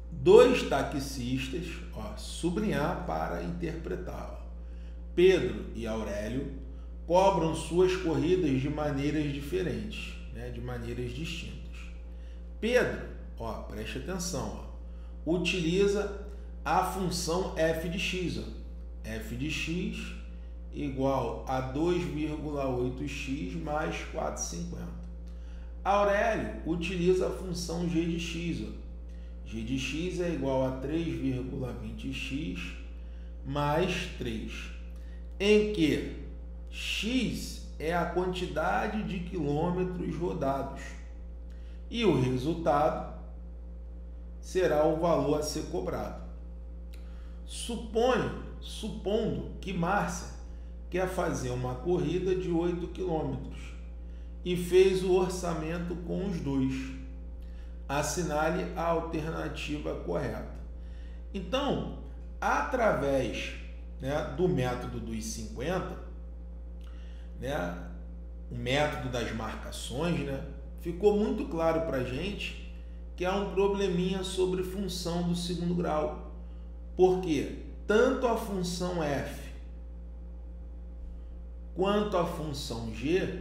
Dois taxistas, ó, sublinhar para interpretar. Ó. Pedro e Aurélio cobram suas corridas de maneiras diferentes, né, de maneiras distintas. Pedro, ó, preste atenção, ó, utiliza a função f de x. Ó. F de x igual a 2,8x mais 4,50. Aurélio utiliza a função g de x. Ó. G de x é igual a 3,20x mais 3, em que x é a quantidade de quilômetros rodados e o resultado será o valor a ser cobrado. Supondo que Márcia quer fazer uma corrida de 8 quilômetros e fez o orçamento com os dois. Assinale a alternativa correta. Então, através, né, do método dos 50, né, o método das marcações, né, ficou muito claro para a gente que há um probleminha sobre função do segundo grau, porque tanto a função f quanto a função g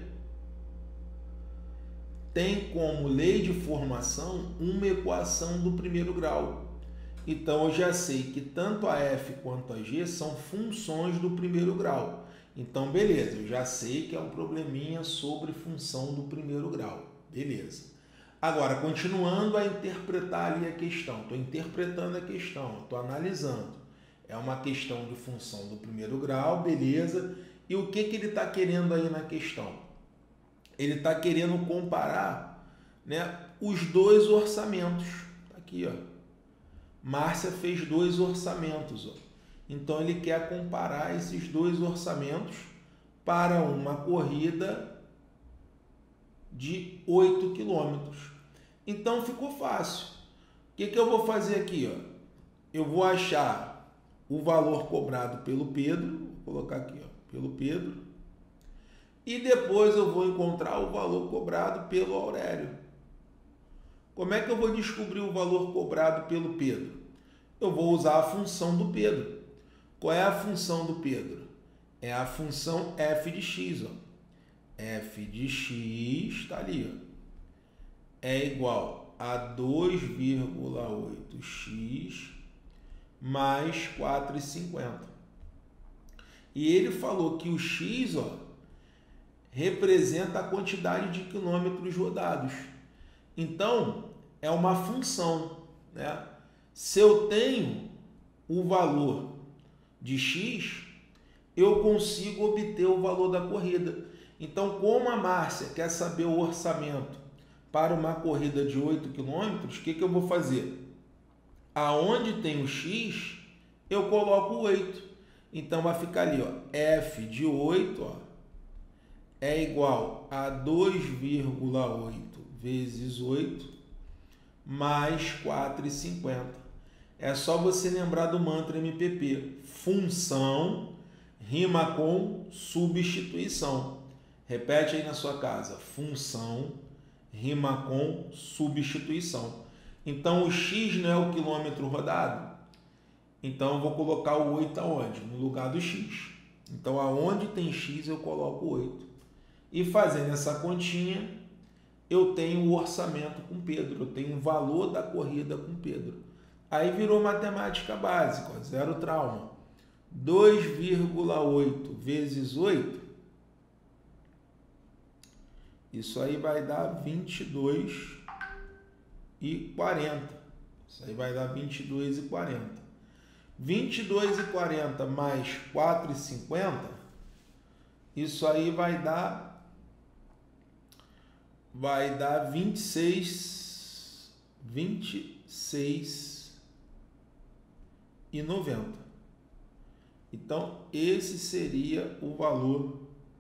tem como lei de formação uma equação do primeiro grau. Então, eu já sei que tanto a f quanto a g são funções do primeiro grau. Então, beleza, eu já sei que é um probleminha sobre função do primeiro grau. Beleza. Agora, continuando a interpretar ali a questão. Estou interpretando a questão, estou analisando. É uma questão de função do primeiro grau, beleza. E o que ele está querendo aí na questão? Ele está querendo comparar, né, os dois orçamentos. Aqui, ó. Márcia fez 2 orçamentos. Ó. Então, ele quer comparar esses 2 orçamentos para uma corrida de 8 quilômetros. Então, ficou fácil. O que eu vou fazer aqui? Ó? Eu vou achar o valor cobrado pelo Pedro. Vou colocar aqui, ó, pelo Pedro. E depois eu vou encontrar o valor cobrado pelo Aurélio. Como é que eu vou descobrir o valor cobrado pelo Pedro? Eu vou usar a função do Pedro. Qual é a função do Pedro? É a função f de x. Ó. F de x está ali. Ó. É igual a 2,8x mais 4,50. E ele falou que o x, ó, representa a quantidade de quilômetros rodados. Então, é uma função, né? Se eu tenho o valor de x, eu consigo obter o valor da corrida. Então, como a Márcia quer saber o orçamento para uma corrida de 8 quilômetros, o que eu vou fazer? Aonde tem o x, eu coloco o 8. Então, vai ficar ali, ó, f de 8, ó, é igual a 2,8 vezes 8 mais 4,50. É só você lembrar do mantra MPP. Função rima com substituição. Repete aí na sua casa. Função rima com substituição. Então, o x não é o quilômetro rodado? Então, eu vou colocar o 8 aonde? No lugar do x. Então, aonde tem x, eu coloco o 8. E fazendo essa continha, eu tenho o orçamento com Pedro, eu tenho o valor da corrida com Pedro. Aí virou matemática básica, ó, zero trauma. 2,8 vezes 8, isso aí vai dar 22,40. Isso aí vai dar 22,40. 22,40 mais 4,50, isso aí vai dar 26,90. Então, esse seria o valor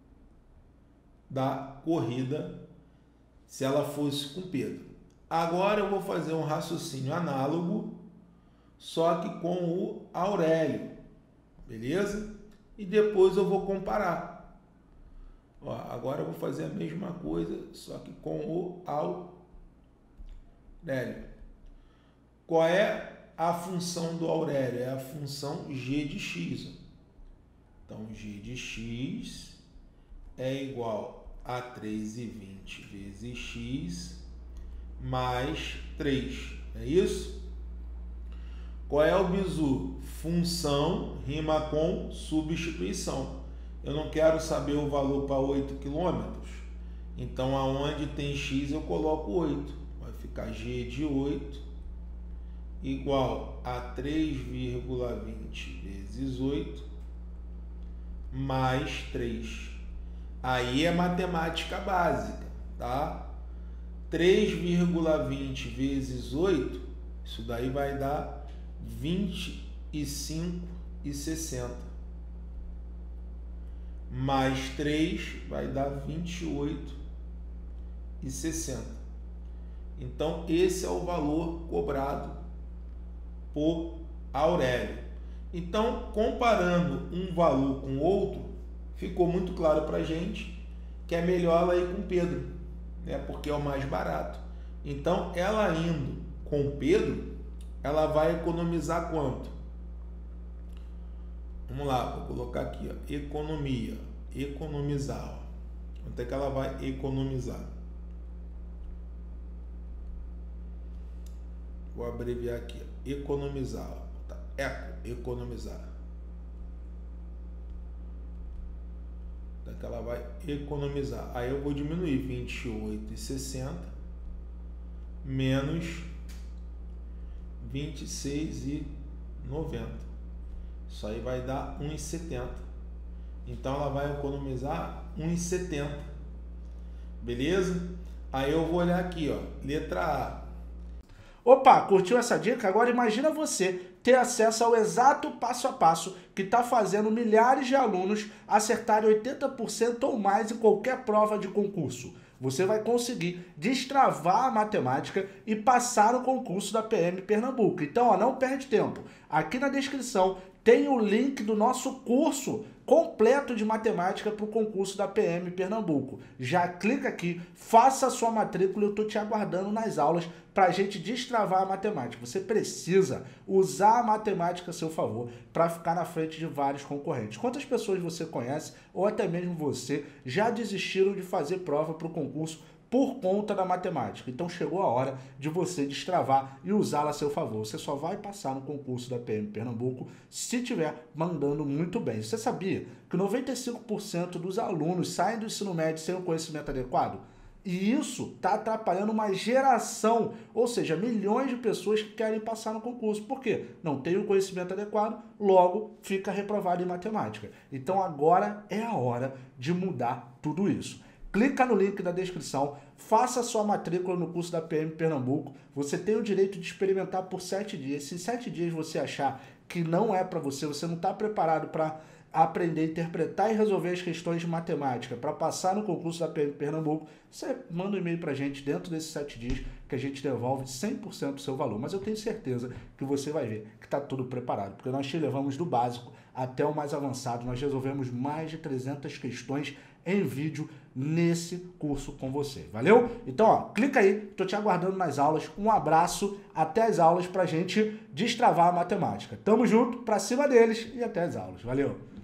da corrida se ela fosse com Pedro. Agora eu vou fazer um raciocínio análogo, só que com o Aurélio, beleza? E depois eu vou comparar. Ó, agora eu vou fazer a mesma coisa, só que com o Aurélio. Qual é a função do Aurélio? É a função g de x. Então, g de x é igual a 3,20 vezes x mais 3. É isso? Qual é o bizu? Função rima com substituição. Eu não quero saber o valor para 8 km. Então, aonde tem x, eu coloco 8. Vai ficar g de 8 igual a 3,20 vezes 8 mais 3. Aí é matemática básica, tá? 3,20 vezes 8, isso daí vai dar 25,60. Mais 3 vai dar 28,60. Então, esse é o valor cobrado por Aurélio. Então, comparando um valor com outro, ficou muito claro para a gente que é melhor ela ir com Pedro, né? Porque é o mais barato. Então, ela indo com Pedro, ela vai economizar quanto? Vamos lá, vou colocar aqui, ó, economia, economizar. Ó. Quanto é que ela vai economizar? Vou abreviar aqui, ó, economizar. Ó. Tá. Economizar. Quanto é que ela vai economizar? Aí eu vou diminuir 28,60 menos 26,90. Isso aí vai dar 1,70. Então, ela vai economizar 1,70. Beleza? Aí eu vou olhar aqui, ó, letra A. Opa, curtiu essa dica? Agora imagina você ter acesso ao exato passo a passo que está fazendo milhares de alunos acertarem 80% ou mais em qualquer prova de concurso. Você vai conseguir destravar a matemática e passar no concurso da PM Pernambuco. Então, ó, não perde tempo. Aqui na descrição tem o link do nosso curso completo de matemática para o concurso da PM Pernambuco. Já clica aqui, faça a sua matrícula, eu estou te aguardando nas aulas para a gente destravar a matemática. Você precisa usar a matemática a seu favor para ficar na frente de vários concorrentes. Quantas pessoas você conhece, ou até mesmo você, já desistiram de fazer prova para o concurso por conta da matemática? Então chegou a hora de você destravar e usá-la a seu favor. Você só vai passar no concurso da PM Pernambuco se estiver mandando muito bem. Você sabia que 95% dos alunos saem do ensino médio sem o conhecimento adequado? E isso está atrapalhando uma geração, ou seja, milhões de pessoas que querem passar no concurso. Por quê? Não tem o conhecimento adequado, logo fica reprovado em matemática. Então agora é a hora de mudar tudo isso. Clica no link da descrição, faça sua matrícula no curso da PM Pernambuco. Você tem o direito de experimentar por 7 dias. Se em 7 dias você achar que não é para você, você não está preparado para aprender a interpretar e resolver as questões de matemática para passar no concurso da PM Pernambuco, você manda um e-mail para a gente dentro desses 7 dias que a gente devolve 100% do seu valor. Mas eu tenho certeza que você vai ver que está tudo preparado, porque nós te levamos do básico até o mais avançado. Nós resolvemos mais de 300 questões em vídeo nesse curso com você. Valeu? Então, ó, clica aí, tô te aguardando nas aulas. Um abraço, até as aulas pra gente destravar a matemática. Tamo junto, pra cima deles e até as aulas. Valeu!